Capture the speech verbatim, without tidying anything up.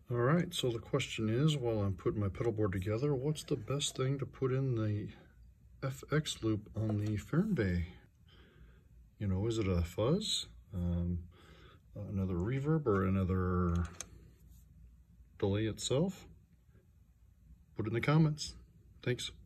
All right, so the question is, while I'm putting my pedal board together, what's the best thing to put in the F X loop on the Fernweh? You know, is it a fuzz, um, another reverb, or another delay itself? Put it in the comments. Thanks.